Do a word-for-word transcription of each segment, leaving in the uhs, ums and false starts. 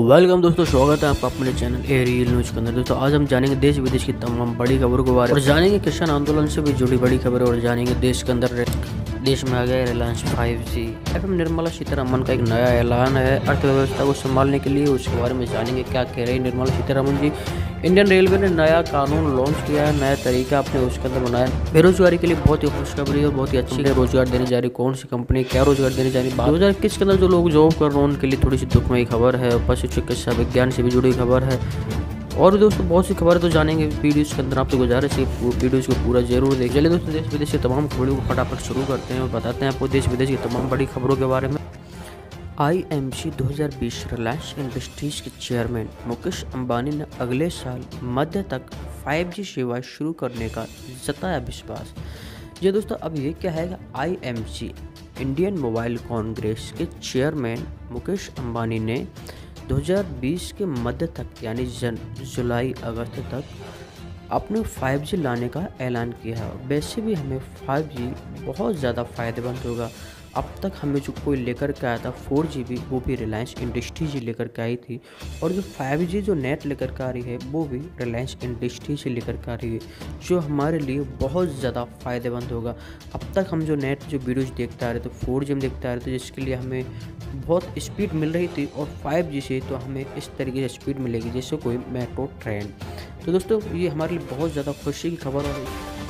Welcome दोस्तों, स्वागत है आपका अपने चैनल ए रियल न्यूज के अंदर। दोस्तों आज हम जानेंगे देश विदेश की तमाम बड़ी खबरों के बारे में और जानेंगे किसान आंदोलन से भी जुड़ी बड़ी खबरें और जानेंगे देश के अंदर देश में आ गया Reliance five G. FM Nirmala Sitharaman का एक नया ऐलान है अर्थव्यवस्था को संभालने के लिए, उसके बारे में जानेंगे क्या कह रही निर्मला सीतारमन जी। इंडियन रेलवे ने नया कानून लॉन्च किया है, नया तरीका अपने उसके अंदर बनाया। बेरोजगारी के लिए बहुत ही खुशखबरी और बहुत ही अच्छी है। रोजगार देने जा रही कौन सी कंपनी क्या रोजगार देने जा रही, दो हजार इक्कीस के अंदर जो लोग जॉब कर रहे हैं उनके लिए थोड़ी सी दुखमयी खबर है। पशु चिकित्सा विज्ञान से भी जुड़ी खबर है और भी दोस्तों बहुत सी खबरें तो जानेंगे वीडियोस के अंदर। आपसे गुजारिश है वीडियोस को पूरा जरूर देख। चलिए दोस्तों देश विदेश की तमाम खबरों को फटाफट शुरू करते हैं और बताते हैं आपको देश विदेश की तमाम बड़ी खबरों के बारे में। आई एम सी दो हज़ार बीस रिलायंस इंडस्ट्रीज के चेयरमैन मुकेश अंबानी ने अगले साल मध्य तक फाइव जी सेवाएं शुरू करने का जताया विश्वास। जी दोस्तों, अब ये क्या है, I M C Indian mobile congress के चेयरमैन मुकेश अंबानी ने दो हज़ार बीस के मध्य तक यानी जन जुलाई अगस्त तक अपने फाइव जी लाने का ऐलान किया है। वैसे भी हमें फाइव जी बहुत ज़्यादा फ़ायदेमंद होगा। अब तक हमें जो कोई लेकर के आया था फोर जी बी, वो भी रिलायंस इंडस्ट्रीज ही लेकर के आई थी, और जो फाइव जी जो नेट लेकर के आ रही है वो भी रिलायंस इंडस्ट्रीज से लेकर के आ रही है, जो हमारे लिए बहुत ज़्यादा फ़ायदेमंद होगा। अब तक हम जो नेट जो वीडियोज देखते आ रहे थे फोर जी में देखते आ रहे थे, जिसके लिए हमें बहुत स्पीड मिल रही थी, और फाइव जी से तो हमें इस तरीके से स्पीड मिलेगी जैसे कोई मेट्रो ट्रेन। तो दोस्तों ये हमारे लिए बहुत ज़्यादा खुशी की खबर है।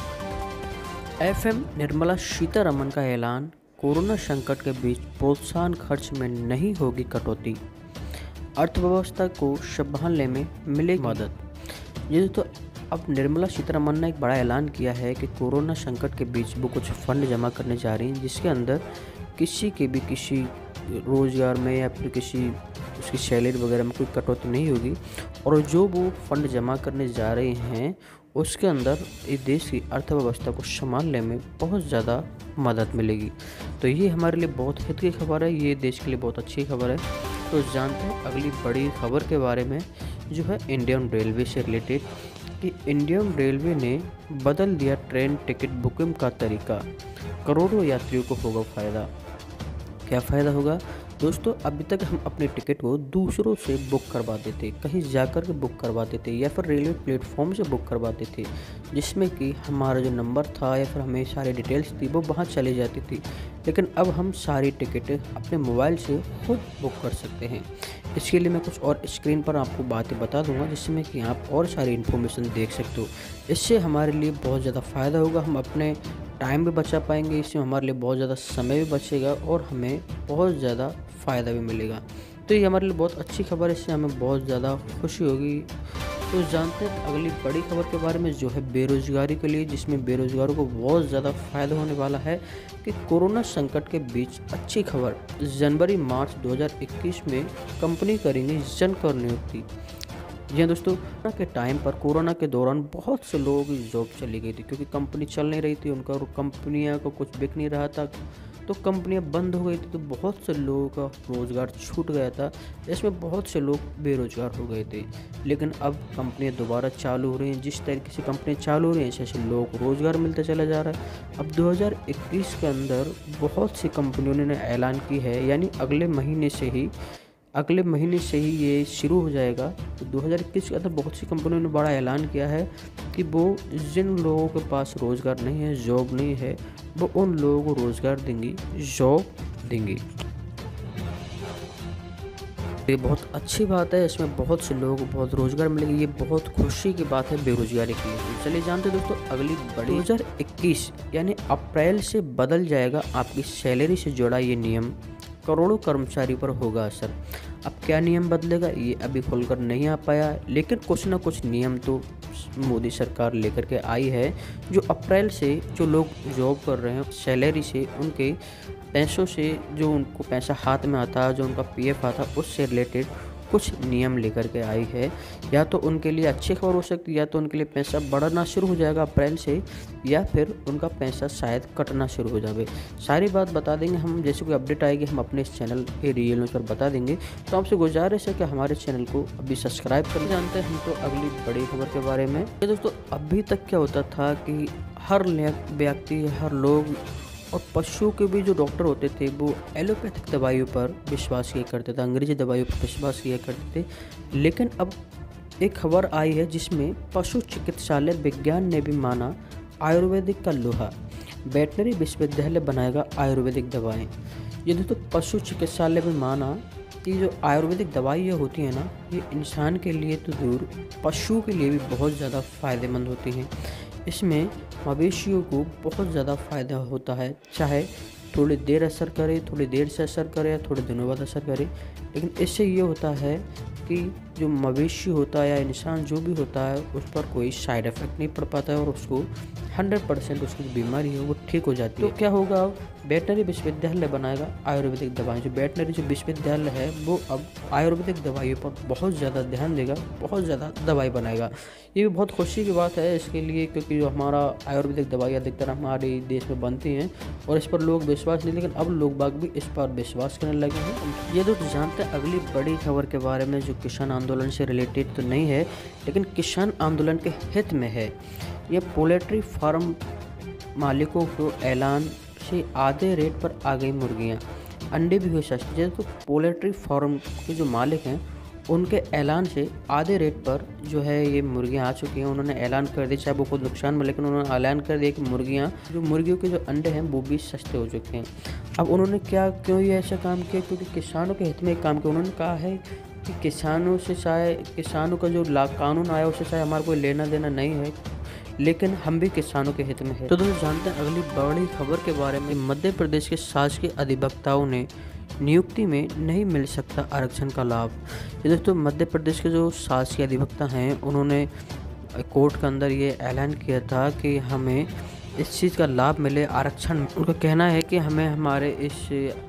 एफएम निर्मला सीतारमन का ऐलान, कोरोना संकट के बीच प्रोत्साहन खर्च में नहीं होगी कटौती, अर्थव्यवस्था को संभालने में मिलेगी मदद। ये दोस्तों अब निर्मला सीतारमन ने एक बड़ा ऐलान किया है कि कोरोना संकट के बीच वो कुछ फंड जमा करने जा रही हैं, जिसके अंदर किसी के भी किसी रोज़गार में या फिर किसी उसकी सैलरी वगैरह में कोई कटौती नहीं होगी, और जो वो फंड जमा करने जा रहे हैं उसके अंदर इस देश की अर्थव्यवस्था को संभालने में बहुत ज़्यादा मदद मिलेगी। तो ये हमारे लिए बहुत हित की खबर है, ये देश के लिए बहुत अच्छी खबर है। तो जानते हैं अगली बड़ी खबर के बारे में, जो है इंडियन रेलवे से रिलेटेड, कि इंडियन रेलवे ने बदल दिया ट्रेन टिकट बुकिंग का तरीका, करोड़ों यात्रियों को होगा फ़ायदा। क्या फ़ायदा होगा दोस्तों, अभी तक हम अपने टिकट को दूसरों से बुक करवाते थे, कहीं जाकर के बुक करवाते थे या फिर रेलवे प्लेटफॉर्म से बुक करवाते थे, जिसमें कि हमारा जो नंबर था या फिर हमें सारी डिटेल्स थी वो वहाँ चली जाती थी। लेकिन अब हम सारी टिकट अपने मोबाइल से खुद बुक कर सकते हैं। इसके लिए मैं कुछ और स्क्रीन पर आपको बातें बता दूंगा, जिसमें कि आप और सारी इन्फॉर्मेशन देख सकते हो। इससे हमारे लिए बहुत ज़्यादा फ़ायदा होगा, हम अपने टाइम भी बचा पाएंगे, इससे हमारे लिए बहुत ज़्यादा समय भी बचेगा और हमें बहुत ज़्यादा फ़ायदा भी मिलेगा। तो ये हमारे लिए बहुत अच्छी खबर है, इससे हमें बहुत ज़्यादा खुशी होगी। तो जानते हैं अगली बड़ी खबर के बारे में, जो है बेरोज़गारी के लिए, जिसमें बेरोज़गारों को बहुत ज़्यादा फ़ायदा होने वाला है। कि कोरोना संकट के बीच अच्छी खबर, जनवरी मार्च दो हज़ार इक्कीस में कंपनी करेंगी जन कर नियुक्ति। जी हाँ दोस्तों, कोरोना के टाइम पर कोरोना के दौरान बहुत से लोगों की जॉब चली गई थी, क्योंकि कंपनी चल नहीं रही थी उनका, और कंपनियां को कुछ बिक नहीं रहा था, तो कंपनियां बंद हो गई थी, तो बहुत से लोगों का रोज़गार छूट गया था। इसमें बहुत से लोग बेरोजगार हो गए थे। लेकिन अब कंपनियां दोबारा चालू हो रही हैं, जिस तरीके से कंपनियां चालू हो रही हैं ऐसे ऐसे लोगों को रोज़गार मिलता चला जा रहा है। अब दो हज़ार इक्कीस के अंदर बहुत सी कंपनियों ने ऐलान की है, यानी अगले महीने से ही अगले महीने से ही ये शुरू हो जाएगा। तो दो हज़ार इक्कीस के अंदर बहुत सी कंपनियों ने बड़ा ऐलान किया है कि वो जिन लोगों के पास रोज़गार नहीं है, जॉब नहीं है, वो उन लोगों को रोज़गार देंगी, जॉब देंगी। ये बहुत अच्छी बात है, इसमें बहुत से लोगों को बहुत रोज़गार मिलेगी, ये बहुत खुशी की बात है बेरोज़गारी के लिए। चलिए जानते हैं दोस्तों अगली बड़ी, दो हज़ार इक्कीस यानी अप्रैल से बदल जाएगा आपकी सैलरी से जुड़ा ये नियम, करोड़ों कर्मचारी पर होगा असर। अब क्या नियम बदलेगा ये अभी खुलकर नहीं आ पाया, लेकिन कुछ ना कुछ नियम तो मोदी सरकार लेकर के आई है, जो अप्रैल से जो लोग जॉब कर रहे हैं सैलरी से, उनके पैसों से, जो उनको पैसा हाथ में आता है, जो उनका पीएफ आता है, उससे रिलेटेड कुछ नियम लेकर के आई है। या तो उनके लिए अच्छी खबर हो सकती है, या तो उनके लिए पैसा बढ़ना शुरू हो जाएगा अप्रैल से, या फिर उनका पैसा शायद कटना शुरू हो जाए। सारी बात बता देंगे हम, जैसे कोई अपडेट आएगी हम अपने इस चैनल ए रियल न्यूज़ पर बता देंगे। तो आपसे गुजारिश है कि हमारे चैनल को अभी सब्सक्राइब कर जानते हैं हम तो अगली बड़ी खबर के बारे में। दोस्तों अभी तक क्या होता था कि हर व्यक्ति, हर लोग और पशुओं के भी जो डॉक्टर होते थे वो एलोपैथिक दवाइयों पर विश्वास किया करते थे, अंग्रेजी दवाइयों पर विश्वास किया करते थे। लेकिन अब एक खबर आई है जिसमें पशु चिकित्सालय विज्ञान ने भी माना आयुर्वेदिक का लोहा, वेटनरी विश्वविद्यालय बनाएगा आयुर्वेदिक दवाएं। ये तो पशु चिकित्सालय में माना कि जो आयुर्वेदिक दवाइयाँ होती हैं ना, ये इंसान के लिए तो दूर, पशुओं के लिए भी बहुत ज़्यादा फ़ायदेमंद होती हैं। इसमें मवेशियों को बहुत ज़्यादा फ़ायदा होता है, चाहे थोड़ी देर असर करे, थोड़ी देर से असर करे या थोड़े दिनों बाद असर करे, लेकिन इससे ये होता है कि जो मवेशी होता है या इंसान जो भी होता है उस पर कोई साइड इफ़ेक्ट नहीं पड़ पाता है और उसको हंड्रेड परसेंट उसकी जो बीमारी है वो ठीक हो जाती है। तो क्या होगा, अब वेटनरी विश्वविद्यालय बनाएगा आयुर्वेदिक दवाएं। जो वेटनरी जो विश्वविद्यालय है वो अब आयुर्वेदिक दवाइयों पर बहुत ज़्यादा ध्यान देगा, बहुत ज़्यादा दवाई बनाएगा। ये भी बहुत खुशी की बात है इसके लिए, क्योंकि जो हमारा आयुर्वेदिक दवाई अधिकतर हमारे देश में बनती हैं और इस पर लोग विश्वास नहीं, लेकिन अब लोग बाग भी इस पर विश्वास करने लगे हैं। ये दोस्त जानते हैं अगली बड़ी खबर के बारे में, जो किसान आंदोलन से रिलेटेड तो नहीं है लेकिन किसान आंदोलन के हित में है। ये पोल्ट्री फार्म मालिकों को ऐलान से आधे रेट पर आ गई मुर्गियां, अंडे भी हुए सस्ते। जैसे तो पोल्ट्री फार्म के जो मालिक हैं उनके ऐलान से आधे रेट पर जो है ये मुर्गियां आ चुकी हैं। उन्होंने ऐलान कर दिया, चाहे वो खुद नुकसान में, लेकिन उन्होंने ऐलान कर दिया कि मुर्गियां जो मुर्गियों के जो अंडे हैं वो भी सस्ते हो चुके हैं। अब उन्होंने क्या क्यों ये ऐसा काम किया, क्योंकि किसानों के हित में एक काम किया। उन्होंने कहा है कि किसानों से चाहे किसानों का जो ला कानून आया उससे चाहे हमारा कोई लेना देना नहीं है, लेकिन हम भी किसानों के हित में है। तो दोस्तों जानते हैं अगली बड़ी खबर के बारे में। मध्य प्रदेश के शासकीय अधिवक्ताओं ने नियुक्ति में नहीं मिल सकता आरक्षण का लाभ। ये दोस्तों मध्य प्रदेश के जो शासकीय अधिवक्ता हैं उन्होंने कोर्ट के अंदर ये ऐलान किया था कि हमें इस चीज़ का लाभ मिले, आरक्षण। उनका कहना है कि हमें हमारे इस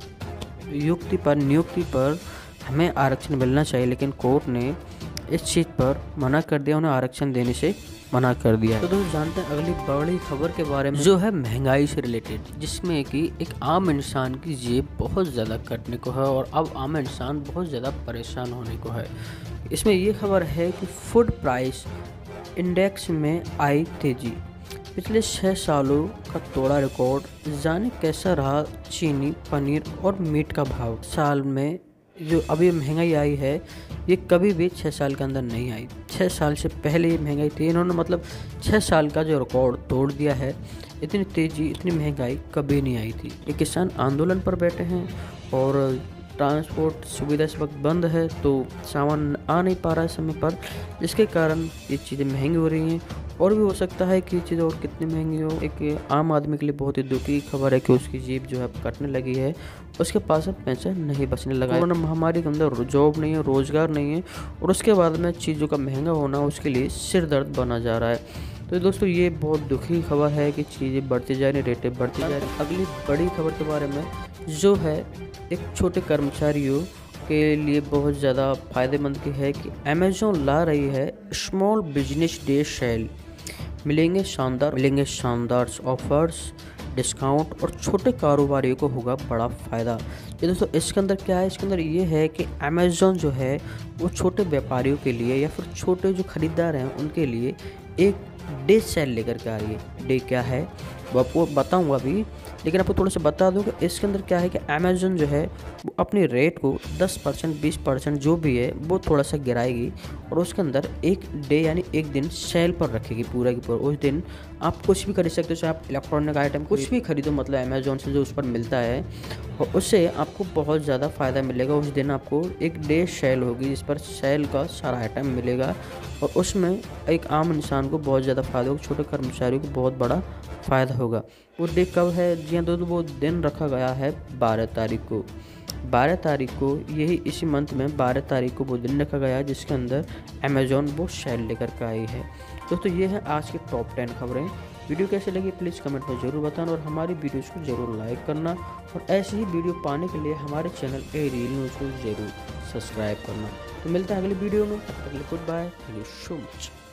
युक्ति पर नियुक्ति पर हमें आरक्षण मिलना चाहिए, लेकिन कोर्ट ने इस चीज़ पर मना कर दिया, उन्हें आरक्षण देने से मना कर दिया। तो दोस्तों जानते हैं अगली बड़ी खबर के बारे में, जो है महंगाई से रिलेटेड, जिसमें कि एक आम इंसान की जेब बहुत ज़्यादा कटने को है और अब आम इंसान बहुत ज़्यादा परेशान होने को है। इसमें ये खबर है कि फूड प्राइस इंडेक्स में आई तेजी, पिछले छः सालों का तोड़ा रिकॉर्ड। जाने कैसा रहा चीनी, पनीर और मीट का भाव। साल में जो अभी महंगाई आई है ये कभी भी छः साल के अंदर नहीं आई। छः साल से पहले ये महंगाई थी, इन्होंने मतलब छः साल का जो रिकॉर्ड तोड़ दिया है। इतनी तेज़ी, इतनी महंगाई कभी नहीं आई थी। ये किसान आंदोलन पर बैठे हैं और ट्रांसपोर्ट सुविधा इस वक्त बंद है, तो सामान आ नहीं पा रहा है समय पर, जिसके कारण ये चीज़ें महंगी हो रही हैं। और भी हो सकता है कि ये चीज़ और कितनी महंगी हो। एक आम आदमी के लिए बहुत ही दुखी खबर है कि उसकी जेब जो है कटने लगी है, उसके पास अब पैसा नहीं बचने लगा। कोरोना महामारी के अंदर जॉब नहीं है, रोज़गार नहीं है, और उसके बाद में चीज़ों का महंगा होना उसके लिए सिर दर्द बना जा रहा है। तो दोस्तों ये बहुत दुखी खबर है कि चीज़ें बढ़ती जा रही, रेटें बढ़ती जा रही। अगली बड़ी खबर के बारे में, जो है एक छोटे कर्मचारियों के लिए बहुत ज़्यादा फायदेमंद की है कि अमेज़ॉन ला रही है स्मॉल बिजनेस डे सेल। मिलेंगे शानदार मिलेंगे शानदार ऑफर्स, डिस्काउंट और छोटे कारोबारियों को होगा बड़ा फ़ायदा। ये दोस्तों इसके अंदर क्या है, इसके अंदर ये है कि अमेज़ॉन जो है वो छोटे व्यापारियों के लिए या फिर छोटे जो खरीदार हैं उनके लिए एक डे सेल लेकर के आ रही है। डे क्या है वो आपको बताऊंगा अभी, लेकिन आपको थोड़ा सा बता दूं कि इसके अंदर क्या है कि अमेज़ॉन जो है वो अपने रेट को दस परसेंट बीस परसेंट जो भी है वो थोड़ा सा गिराएगी और उसके अंदर एक डे यानी एक दिन सेल पर रखेगी पूरा की पूरा। उस दिन आप कुछ भी खरीद सकते हो, चाहे आप इलेक्ट्रॉनिक आइटम कुछ भी खरीदो, मतलब अमेज़ॉन से जो उस पर मिलता है, और उससे आपको बहुत ज़्यादा फ़ायदा मिलेगा। उस दिन आपको एक डे सेल होगी जिस पर सेल का सारा आइटम मिलेगा और उसमें एक आम इंसान को बहुत ज़्यादा फ़ायदा होगा, छोटे कर्मचारियों को बहुत बड़ा फ़ायदा होगा। वो डे कब है? जी हाँ दोस्तों, वो दिन रखा गया है बारह तारीख को। बारह तारीख को यही इसी मंथ में बारह तारीख को वो दिन रखा गया है जिसके अंदर अमेज़ॉन वो सेल लेकर के आई है। दोस्तों ये है आज की टॉप टेन खबरें। वीडियो कैसे लगी प्लीज़ कमेंट में ज़रूर बताना और हमारी वीडियोज़ को ज़रूर लाइक करना और ऐसी ही वीडियो पाने के लिए हमारे चैनल ए रील न्यूज़ को ज़रूर सब्सक्राइब करना। तो मिलता है अगली वीडियो में, तब तक के लिए good bye, thank you so much.